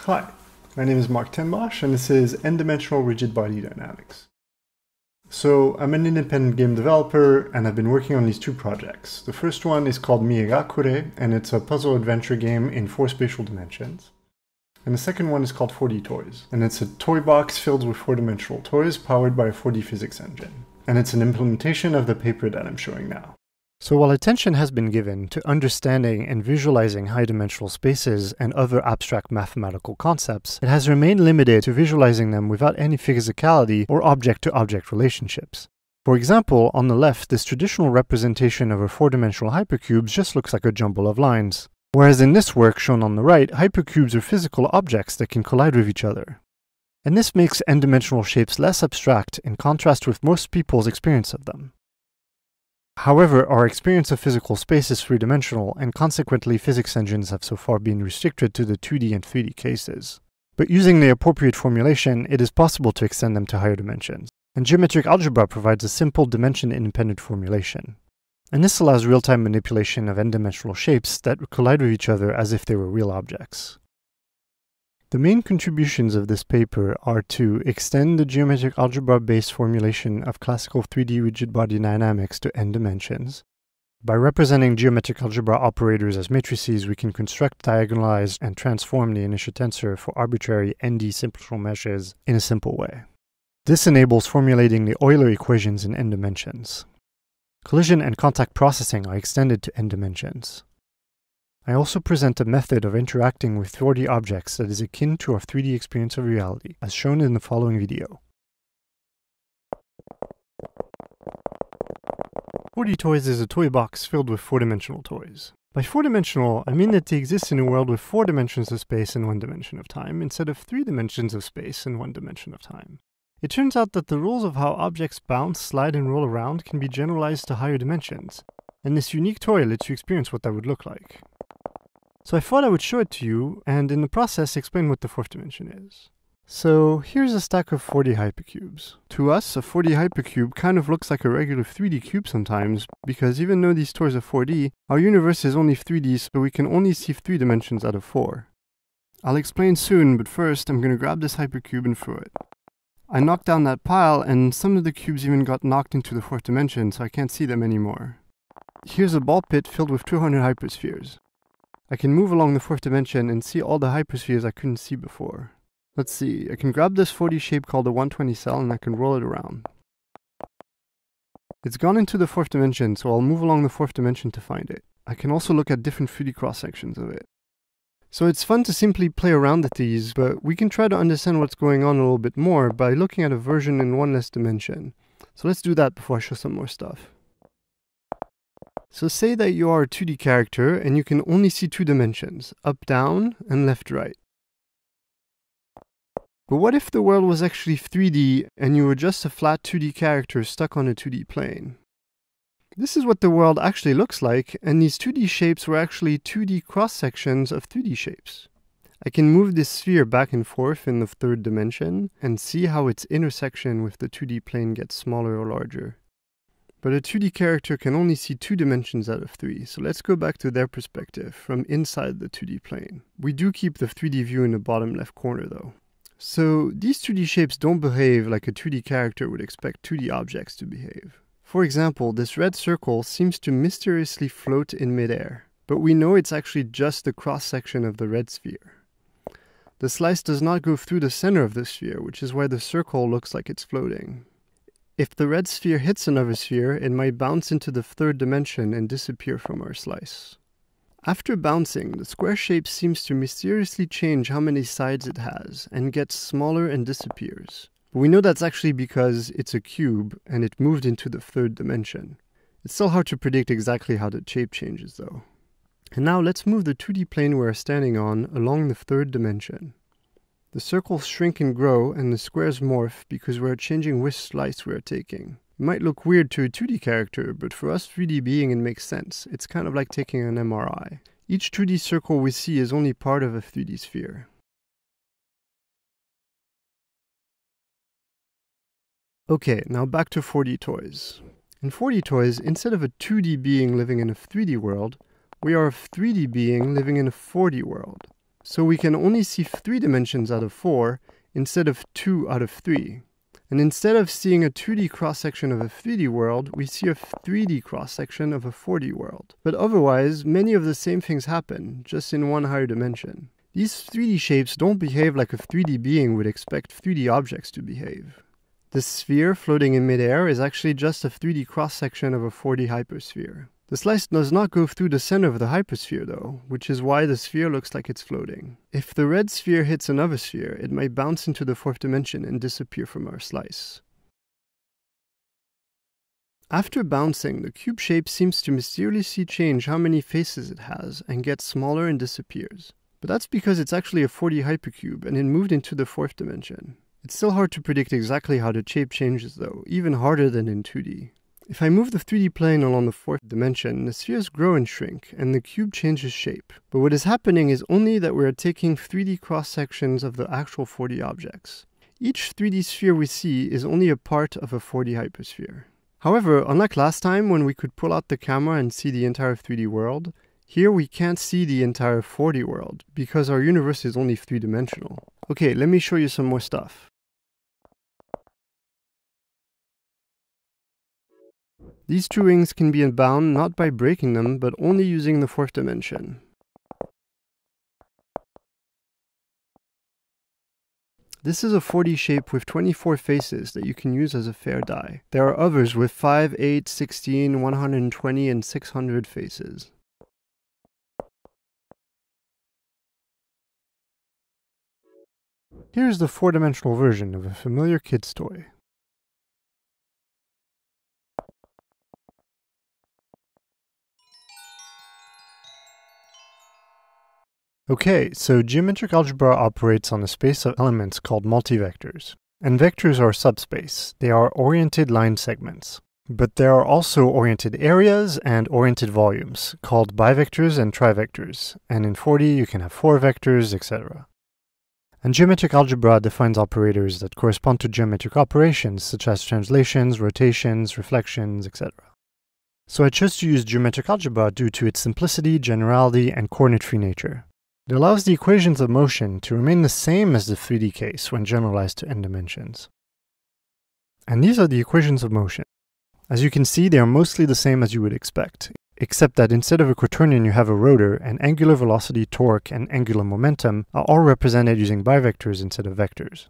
Hi, my name is Mark Tenbosch, and this is N-Dimensional Rigid Body Dynamics. So I'm an independent game developer, and I've been working on these two projects. The first one is called Miegakure, and it's a puzzle adventure game in 4 spatial dimensions. And the second one is called 4D Toys, and it's a toy box filled with 4-dimensional toys powered by a 4D physics engine. And it's an implementation of the paper that I'm showing now. So while attention has been given to understanding and visualizing high-dimensional spaces and other abstract mathematical concepts, it has remained limited to visualizing them without any physicality or object-to-object relationships. For example, on the left, this traditional representation of a 4-dimensional hypercube just looks like a jumble of lines. Whereas in this work shown on the right, hypercubes are physical objects that can collide with each other. And this makes n-dimensional shapes less abstract in contrast with most people's experience of them. However, our experience of physical space is 3-dimensional, and consequently physics engines have so far been restricted to the 2D and 3D cases. But using the appropriate formulation, it is possible to extend them to higher dimensions. And geometric algebra provides a simple dimension-independent formulation. And this allows real-time manipulation of n-dimensional shapes that collide with each other as if they were real objects. The main contributions of this paper are to extend the geometric algebra-based formulation of classical 3D rigid body dynamics to n dimensions. By representing geometric algebra operators as matrices, we can construct, diagonalize, and transform the inertia tensor for arbitrary ND simple meshes in a simple way. This enables formulating the Euler equations in n dimensions. Collision and contact processing are extended to n dimensions. I also present a method of interacting with 4D objects that is akin to our 3D experience of reality, as shown in the following video. 4D Toys is a toy box filled with 4-dimensional toys. By 4-dimensional, I mean that they exist in a world with 4 dimensions of space and 1 dimension of time, instead of 3 dimensions of space and 1 dimension of time. It turns out that the rules of how objects bounce, slide, and roll around can be generalized to higher dimensions, and this unique toy lets you experience what that would look like. So I thought I would show it to you, and in the process explain what the 4th dimension is. So here's a stack of 4D hypercubes. To us, a 4D hypercube kind of looks like a regular 3D cube sometimes, because even though these toys are 4D, our universe is only 3D, so we can only see 3 dimensions out of 4. I'll explain soon, but first I'm going to grab this hypercube and throw it. I knocked down that pile, and some of the cubes even got knocked into the 4th dimension, so I can't see them anymore. Here's a ball pit filled with 200 hyperspheres. I can move along the 4th dimension and see all the hyperspheres I couldn't see before. Let's see, I can grab this 4D shape called the 120 cell and I can roll it around. It's gone into the 4th dimension, so I'll move along the 4th dimension to find it. I can also look at different 3D cross-sections of it. So it's fun to simply play around with these, but we can try to understand what's going on a little bit more by looking at a version in one less dimension. So let's do that before I show some more stuff. So say that you are a 2D character and you can only see 2 dimensions, up, down, and left, right. But what if the world was actually 3D and you were just a flat 2D character stuck on a 2D plane? This is what the world actually looks like, and these 2D shapes were actually 2D cross-sections of 3D shapes. I can move this sphere back and forth in the 3rd dimension and see how its intersection with the 2D plane gets smaller or larger. But a 2D character can only see 2 dimensions out of 3, so let's go back to their perspective from inside the 2D plane. We do keep the 3D view in the bottom left corner though. So these 2D shapes don't behave like a 2D character would expect 2D objects to behave. For example, this red circle seems to mysteriously float in midair, but we know it's actually just the cross-section of the red sphere. The slice does not go through the center of the sphere, which is why the circle looks like it's floating. If the red sphere hits another sphere, it might bounce into the 3rd dimension and disappear from our slice. After bouncing, the square shape seems to mysteriously change how many sides it has, and gets smaller and disappears. But we know that's actually because it's a cube, and it moved into the 3rd dimension. It's still hard to predict exactly how the shape changes though. And now let's move the 2D plane we're standing on along the 3rd dimension. The circles shrink and grow, and the squares morph because we're changing which slice we're taking. It might look weird to a 2D character, but for us 3D being it makes sense. It's kind of like taking an MRI. Each 2D circle we see is only part of a 3D sphere. Okay, now back to 4D toys. In 4D toys, instead of a 2D being living in a 3D world, we are a 3D being living in a 4D world. So we can only see 3 dimensions out of 4 instead of 2 out of 3. And instead of seeing a 2D cross-section of a 3D world, we see a 3D cross-section of a 4D world. But otherwise, many of the same things happen, just in one higher dimension. These 3D shapes don't behave like a 3D being would expect 3D objects to behave. The sphere floating in midair is actually just a 3D cross-section of a 4D hypersphere. The slice does not go through the center of the hypersphere though, which is why the sphere looks like it's floating. If the red sphere hits another sphere, it might bounce into the 4th dimension and disappear from our slice. After bouncing, the cube shape seems to mysteriously change how many faces it has and gets smaller and disappears. But that's because it's actually a 4D hypercube and it moved into the 4th dimension. It's still hard to predict exactly how the shape changes though, even harder than in 2D. If I move the 3D plane along the 4th dimension, the spheres grow and shrink, and the cube changes shape. But what is happening is only that we are taking 3D cross-sections of the actual 4D objects. Each 3D sphere we see is only a part of a 4D hypersphere. However, unlike last time when we could pull out the camera and see the entire 3D world, here we can't see the entire 4D world, because our universe is only 3-dimensional. Okay, let me show you some more stuff. These 2 rings can be bound not by breaking them, but only using the 4th dimension. This is a 4D shape with 24 faces that you can use as a fair die. There are others with 5, 8, 16, 120, and 600 faces. Here's the 4-dimensional version of a familiar kid's toy. Okay, so geometric algebra operates on a space of elements called multivectors. And vectors are subspace. They are oriented line segments. But there are also oriented areas and oriented volumes, called bivectors and trivectors. And in 4D you can have 4 vectors, etc. And geometric algebra defines operators that correspond to geometric operations, such as translations, rotations, reflections, etc. So I chose to use geometric algebra due to its simplicity, generality, and coordinate-free nature. It allows the equations of motion to remain the same as the 3D case when generalized to n dimensions. And these are the equations of motion. As you can see, they are mostly the same as you would expect, except that instead of a quaternion you have a rotor, and angular velocity, torque, and angular momentum are all represented using bivectors instead of vectors.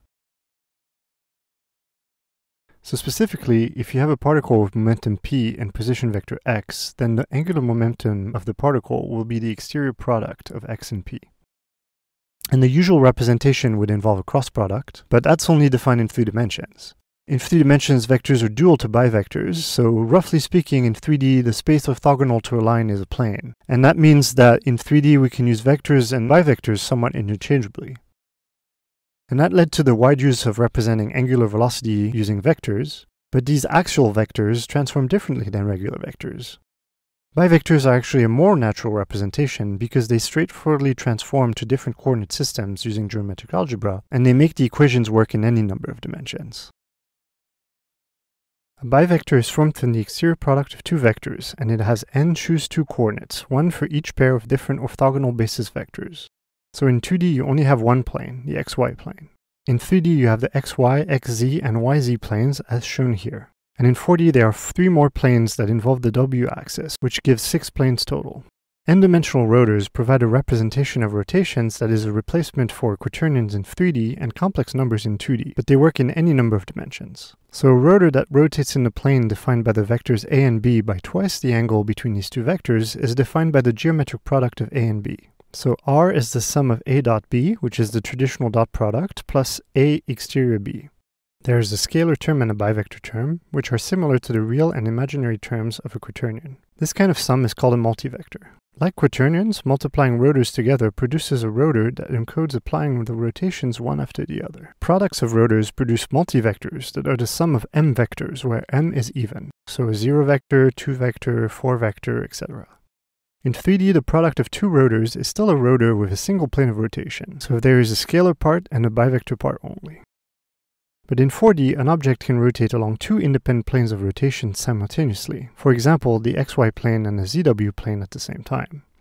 So specifically, if you have a particle with momentum p and position vector x, then the angular momentum of the particle will be the exterior product of x and p. And the usual representation would involve a cross product, but that's only defined in 3 dimensions. In 3 dimensions, vectors are dual to bivectors, so roughly speaking in 3D, the space orthogonal to a line is a plane. And that means that in 3D we can use vectors and bivectors somewhat interchangeably. And that led to the wide use of representing angular velocity using vectors, but these axial vectors transform differently than regular vectors. Bivectors are actually a more natural representation because they straightforwardly transform to different coordinate systems using geometric algebra, and they make the equations work in any number of dimensions. A bivector is formed from the exterior product of 2 vectors, and it has n choose 2 coordinates, one for each pair of different orthogonal basis vectors. So in 2D you only have one plane, the xy plane. In 3D you have the xy, xz, and yz planes as shown here. And in 4D there are 3 more planes that involve the w-axis, which gives 6 planes total. N-dimensional rotors provide a representation of rotations that is a replacement for quaternions in 3D and complex numbers in 2D, but they work in any number of dimensions. So a rotor that rotates in the plane defined by the vectors a and b by twice the angle between these 2 vectors is defined by the geometric product of a and b. So R is the sum of a dot b, which is the traditional dot product, plus a exterior b. There is a scalar term and a bivector term, which are similar to the real and imaginary terms of a quaternion. This kind of sum is called a multivector. Like quaternions, multiplying rotors together produces a rotor that encodes applying the rotations one after the other. Products of rotors produce multivectors that are the sum of m vectors, where m is even. So a 0 vector, 2 vector, 4 vector, etc. In 3D, the product of 2 rotors is still a rotor with a single plane of rotation, so there is a scalar part and a bivector part only. But in 4D, an object can rotate along 2 independent planes of rotation simultaneously, for example, the xy plane and the zw plane at the same time.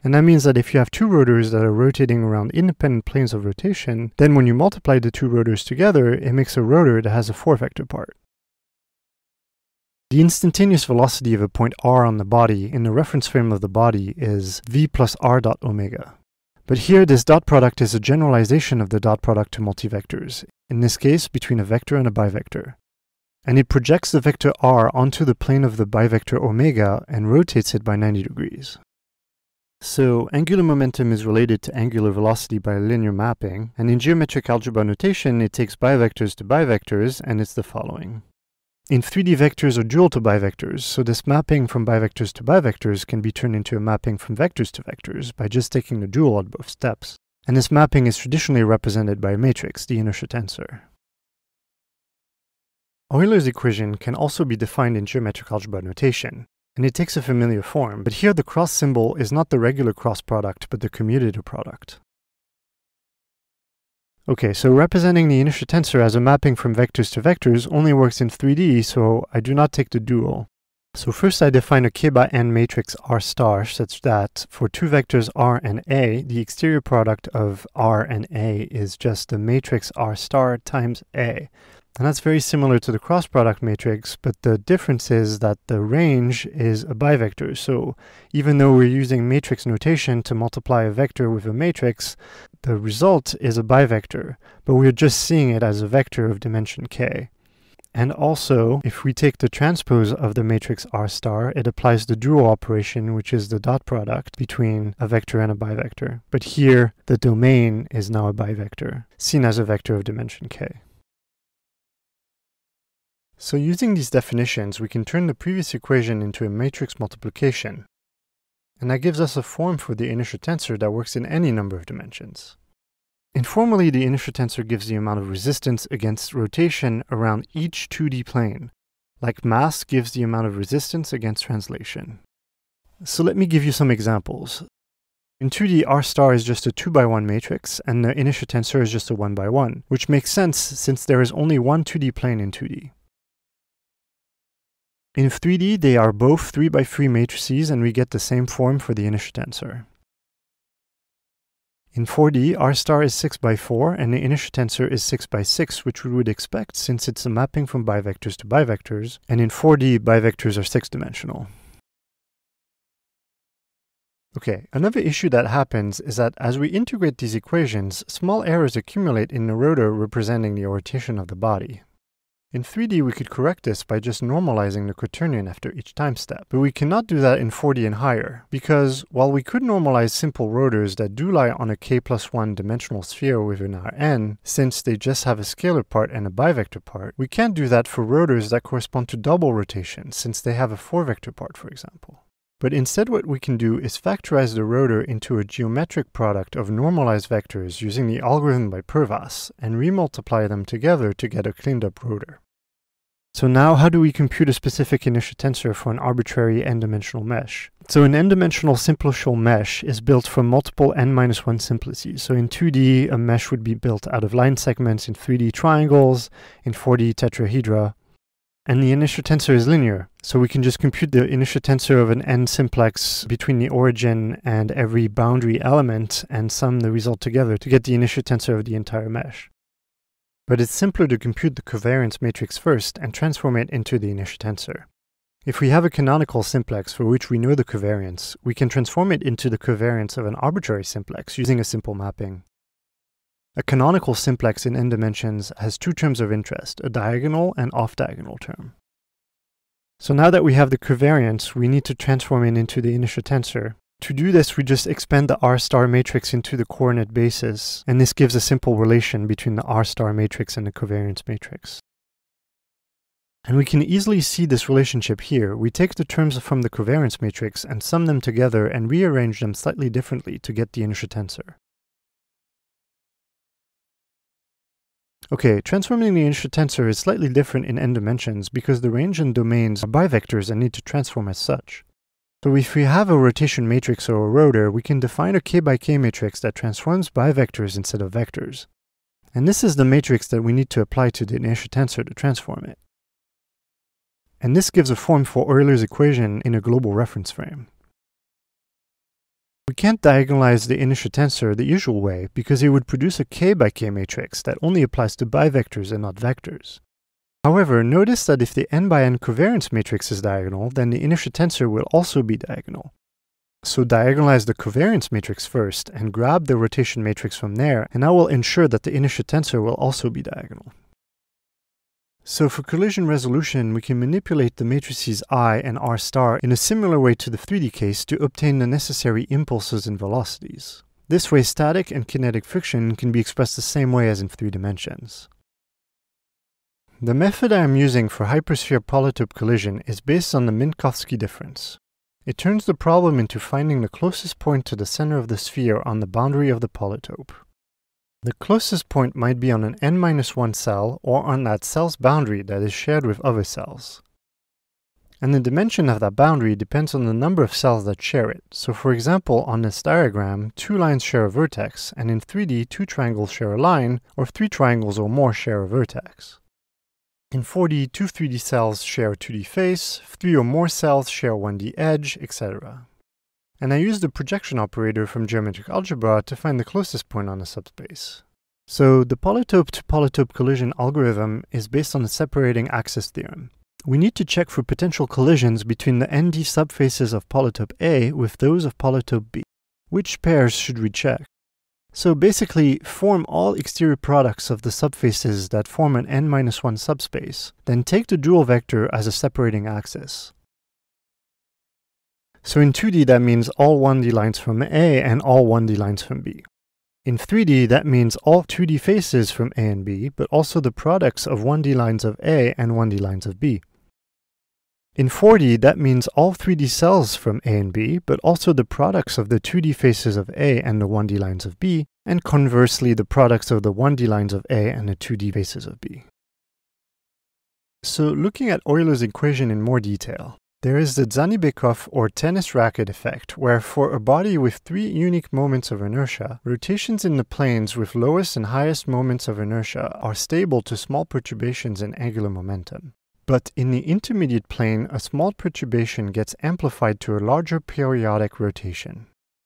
And that means that if you have two rotors that are rotating around independent planes of rotation, then when you multiply the two rotors together, it makes a rotor that has a 4-vector part. The instantaneous velocity of a point r on the body in the reference frame of the body is v plus r dot omega. But here this dot product is a generalization of the dot product to multivectors, in this case between a vector and a bivector. And it projects the vector r onto the plane of the bivector omega and rotates it by 90 degrees. So angular momentum is related to angular velocity by a linear mapping, and in geometric algebra notation it takes bivectors to bivectors, and it's the following. In 3D vectors are dual to bivectors, so this mapping from bivectors to bivectors can be turned into a mapping from vectors to vectors by just taking the dual at both steps. And this mapping is traditionally represented by a matrix, the inertia tensor. Euler's equation can also be defined in geometric algebra notation, and it takes a familiar form, but here the cross symbol is not the regular cross product, but the commutator product. Okay, so representing the inertia tensor as a mapping from vectors to vectors only works in 3D, so I do not take the dual. So first I define a k by n matrix R star such that for two vectors R and A, the exterior product of R and A is just the matrix R star times A. And that's very similar to the cross product matrix, but the difference is that the range is a bivector. So even though we're using matrix notation to multiply a vector with a matrix, the result is a bivector, but we're just seeing it as a vector of dimension k. And also, if we take the transpose of the matrix R star, it applies the dual operation, which is the dot product between a vector and a bivector. But here, the domain is now a bivector, seen as a vector of dimension k. So using these definitions, we can turn the previous equation into a matrix multiplication. And that gives us a form for the inertia tensor that works in any number of dimensions. Informally, the inertia tensor gives the amount of resistance against rotation around each 2D plane, like mass gives the amount of resistance against translation. So let me give you some examples. In 2D, R star is just a 2x1 matrix, and the inertia tensor is just a 1x1, which makes sense since there is only one 2D plane in 2D. In 3D, they are both 3x3 matrices, and we get the same form for the inertia tensor. In 4D, R star is 6x4, and the inertia tensor is 6x6, which we would expect since it's a mapping from bivectors to bivectors, and in 4D, bivectors are 6-dimensional. Okay, another issue that happens is that as we integrate these equations, small errors accumulate in the rotor representing the rotation of the body. In 3D, we could correct this by just normalizing the quaternion after each time step, but we cannot do that in 4D and higher, because while we could normalize simple rotors that do lie on a k+1 dimensional sphere within Rn, since they just have a scalar part and a bivector part, we can't do that for rotors that correspond to double rotation, since they have a 4-vector part, for example. But instead what we can do is factorize the rotor into a geometric product of normalized vectors using the algorithm by Purvas, and remultiply them together to get a cleaned up rotor. So now how do we compute a specific inertia tensor for an arbitrary n-dimensional mesh? So an n-dimensional simplicial mesh is built from multiple n-1 simplices. So in 2D, a mesh would be built out of line segments, in 3D triangles, in 4D tetrahedra. And the inertia tensor is linear, so we can just compute the inertia tensor of an n-simplex between the origin and every boundary element and sum the result together to get the inertia tensor of the entire mesh. But it's simpler to compute the covariance matrix first and transform it into the inertia tensor. If we have a canonical simplex for which we know the covariance, we can transform it into the covariance of an arbitrary simplex using a simple mapping. A canonical simplex in n dimensions has two terms of interest, a diagonal and off-diagonal term. So now that we have the covariance, we need to transform it into the inertia tensor. To do this, we just expand the R star matrix into the coordinate basis, and this gives a simple relation between the R star matrix and the covariance matrix. And we can easily see this relationship here. We take the terms from the covariance matrix and sum them together and rearrange them slightly differently to get the inertia tensor. Okay, transforming the inertia tensor is slightly different in n dimensions because the range and domains are bivectors and need to transform as such. So if we have a rotation matrix or a rotor, we can define a k by k matrix that transforms bivectors instead of vectors. And this is the matrix that we need to apply to the inertia tensor to transform it. And this gives a form for Euler's equation in a global reference frame. We can't diagonalize the inertia tensor the usual way because it would produce a k by k matrix that only applies to bivectors and not vectors. However, notice that if the n by n covariance matrix is diagonal, then the inertia tensor will also be diagonal. So diagonalize the covariance matrix first and grab the rotation matrix from there, and that will ensure that the inertia tensor will also be diagonal. So for collision resolution, we can manipulate the matrices I and R star in a similar way to the 3D case to obtain the necessary impulses and velocities. This way, static and kinetic friction can be expressed the same way as in 3 dimensions. The method I am using for hypersphere polytope collision is based on the Minkowski difference. It turns the problem into finding the closest point to the center of the sphere on the boundary of the polytope. The closest point might be on an n-1 cell or on that cell's boundary that is shared with other cells. And the dimension of that boundary depends on the number of cells that share it. So for example, on this diagram, 2 lines share a vertex, and in 3D, 2 triangles share a line, or 3 triangles or more share a vertex. In 4D, 2 3D cells share a 2D face, 3 or more cells share 1D edge, etc. And I used the projection operator from geometric algebra to find the closest point on the subspace. So the polytope to polytope collision algorithm is based on the separating axis theorem. We need to check for potential collisions between the ND subfaces of polytope A with those of polytope B. Which pairs should we check? So basically, form all exterior products of the subfaces that form an n-1 subspace, then take the dual vector as a separating axis. So in 2D that means all 1D lines from A and all 1D lines from B. In 3D that means all 2D faces from A and B, but also the products of 1D lines of A and 1D lines of B. In 4D, that means all 3D cells from A and B, but also the products of the 2D faces of A and the 1D lines of B, and conversely the products of the 1D lines of A and the 2D faces of B. So looking at Euler's equation in more detail, there is the Dzhanibekov or tennis racket effect, where for a body with 3 unique moments of inertia, rotations in the planes with lowest and highest moments of inertia are stable to small perturbations in angular momentum. But in the intermediate plane, a small perturbation gets amplified to a larger periodic rotation.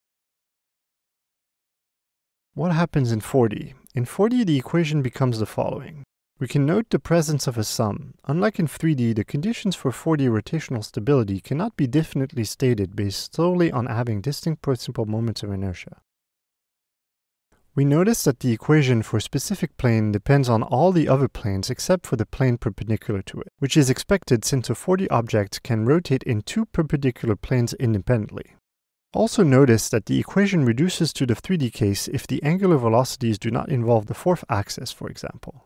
What happens in 4D? In 4D, the equation becomes the following. We can note the presence of a sum. Unlike in 3D, the conditions for 4D rotational stability cannot be definitely stated based solely on having distinct principal moments of inertia. We notice that the equation for a specific plane depends on all the other planes except for the plane perpendicular to it, which is expected since a 4D object can rotate in 2 perpendicular planes independently. Also notice that the equation reduces to the 3D case if the angular velocities do not involve the 4th axis, for example.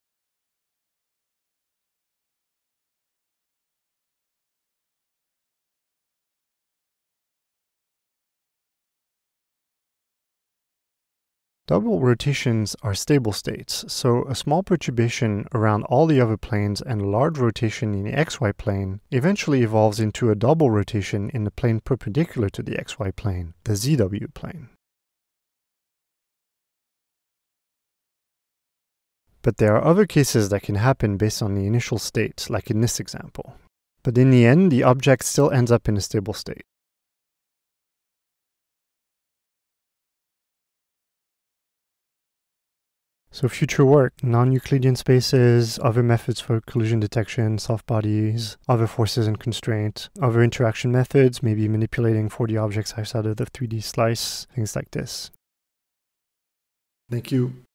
Double rotations are stable states, so a small perturbation around all the other planes and a large rotation in the xy plane eventually evolves into a double rotation in the plane perpendicular to the xy plane, the ZW plane. But there are other cases that can happen based on the initial state, like in this example. But in the end, the object still ends up in a stable state. So future work, non-Euclidean spaces, other methods for collision detection, soft bodies, other forces and constraints, other interaction methods, maybe manipulating 4D objects outside of the 3D slice, things like this. Thank you.